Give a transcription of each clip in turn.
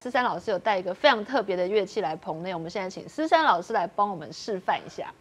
思珊老师有带一个非常特别的乐器来棚内，我们现在请思珊老师来帮我们示范一下。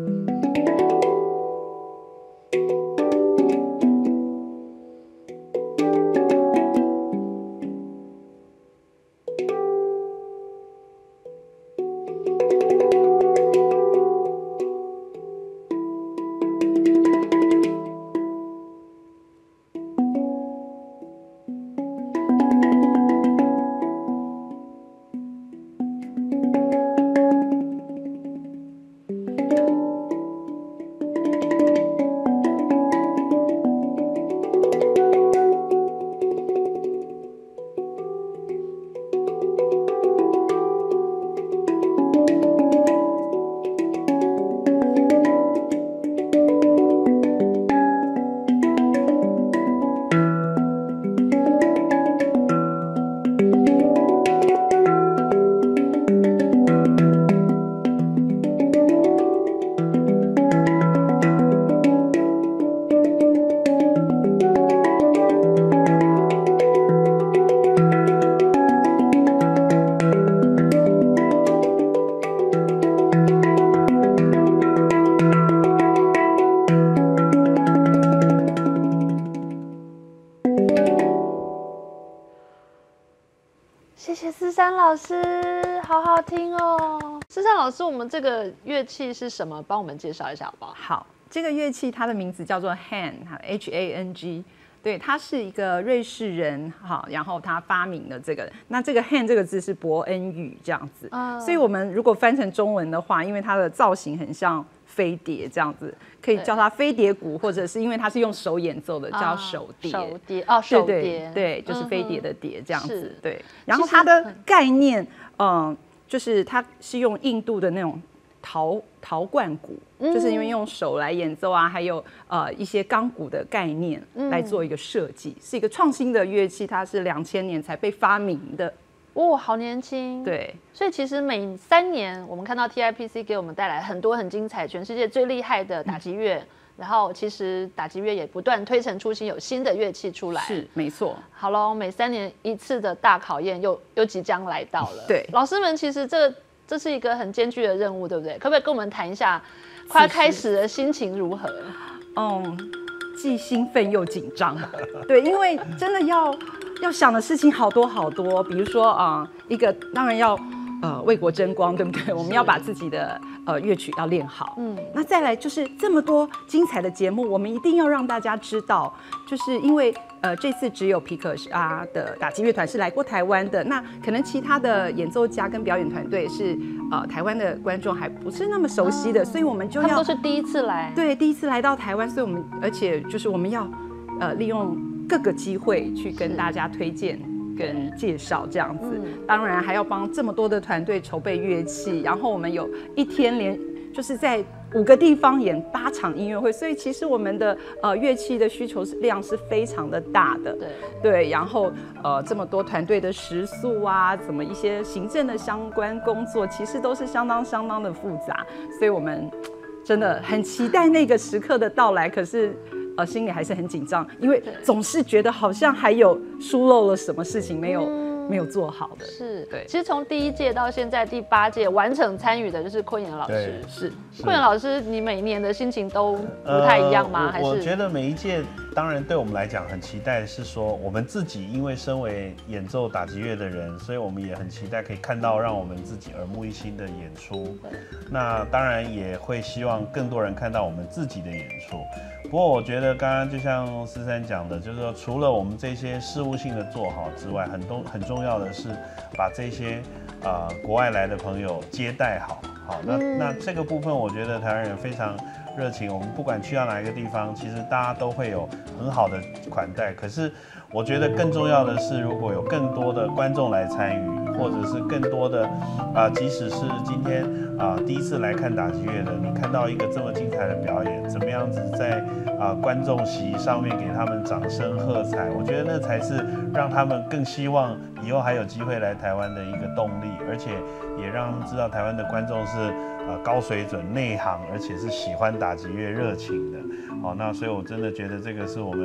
谢谢思珊老师，好好听哦。思珊老师，我们这个乐器是什么？帮我们介绍一下好不好？ 好，这个乐器它的名字叫做 Hang，H-A-N-G。对，他是一个瑞士人，好，然后他发明了这个。那这个 "hand" 这个字是伯恩语这样子，所以我们如果翻成中文的话，因为它的造型很像飞碟这样子，可以叫它飞碟鼓，或者是因为它是用手演奏的，叫手碟。 手碟哦，手碟， 对，就是飞碟的碟这样子。对，然后它的概念，就是它是用印度的那种陶罐鼓，就是因为用手来演奏啊，还有一些钢鼓的概念来做一个设计，是一个创新的乐器，它是2000年才被发明的。 哦，好年轻。 对， 所以其实每3年，我们看到 TIPC 给我们带来很多很精彩、全世界最厉害的打击乐。然后其实打击乐也不断推陈出新，有新的乐器出来。 是，没错。 好咯，每3年一次的大考验又即将来到了。 对， 老师们其实这是一个很艰巨的任务，对不对？可不可以跟我们谈一下快要开始的心情如何？ 既兴奋又紧张。对，因为真的要想的事情好多好多，比如说一个当然要为国争光，对不对？我们要把自己的乐曲要练好。那再来就是这么多精彩的节目，我们一定要让大家知道，就是因为这次只有皮克沙的打击乐团是来过台湾的，那可能其他的演奏家跟表演团队是台湾的观众还不是那么熟悉的，所以我们就要他们都是第一次来， 对，第一次来到台湾，所以而且就是我们要利用各个机会去跟大家推荐跟介绍这样子，当然还要帮这么多的团队筹备乐器，然后我们有一天就是在5个地方演8场音乐会，所以其实我们的乐器的需求量是非常的大的。对，然后这么多团队的食宿啊，怎么一些行政的相关工作，其实都是相当的复杂，所以我们真的很期待那个时刻的到来，可是心里还是很紧张，因为总是觉得好像还有疏漏了什么事情没有做好的。 是， 对。 其实从第1届到现在第8届完整参与的就是昆妍老师。 是。 昆妍老师，你每年的心情都不太一样吗？还是？ 我觉得每一届当然对我们来讲很期待，是说我们自己因为身为演奏打击乐的人，所以我们也很期待可以看到让我们自己耳目一新的演出。那当然也会希望更多人看到我们自己的演出。不过我觉得刚刚就像思珊讲的，就是说除了我们这些事务性的做好之外，很重要的是把这些国外来的朋友接待好。好，那这个部分我觉得台湾人非常热情，我们不管去到哪一个地方，其实大家都会有很好的款待。可是我觉得更重要的是，如果有更多的观众来参与，或者是更多的即使是今天第一次来看打击乐的，你看到一个这么精彩的表演，怎么样子在观众席上面给他们掌声喝彩，我觉得那才是让他们更希望以后还有机会来台湾的一个动力，而且也让他们知道台湾的观众是高水准、内行，而且是喜欢打击乐、热情的。好，那所以我真的觉得这个是我们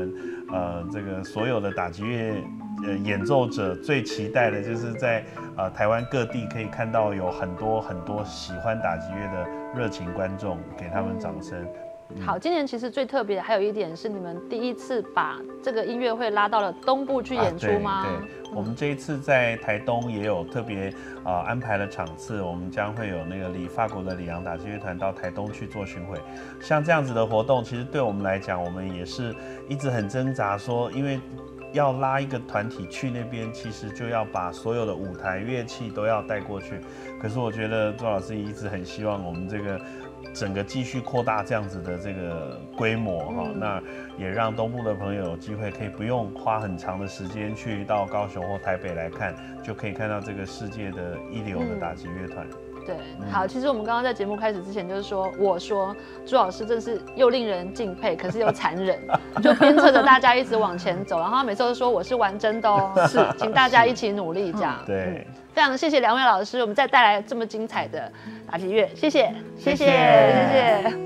这个所有的打击乐演奏者最期待的就是在台湾各地可以看到有很多喜欢打击乐的热情观众，给他们掌声。 好，今年其实最特别还有一点是你们第一次把这个音乐会拉到了东部去演出吗？ 对，我们这一次在台东也有特别安排了场次，我们将会有那个法国的里昂打击乐团到台东去做巡回。像这样子的活动，其实对我们来讲，我们也是一直很挣扎说，因为要拉一个团体去那边，其实就要把所有的舞台乐器都要带过去。可是我觉得周老师一直很希望我们这个整个继续扩大这样子的这个规模哈，那也让东部的朋友有机会可以不用花很长的时间去到高雄或台北来看，就可以看到这个世界的一流的打击乐团。 对，好，其实我们刚刚在节目开始之前就是说，我说朱老师真是又令人敬佩，可是又残忍，就鞭策着大家一直往前走，然后他每次都说我是玩真的哦，是，请大家一起努力这样。 对， 非常谢谢两位老师，我们再带来这么精彩的打击乐，谢谢， 谢谢， 谢谢。